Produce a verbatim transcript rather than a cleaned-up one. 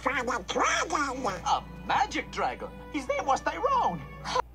for the dragon. A magic dragon? His name was Tyrone.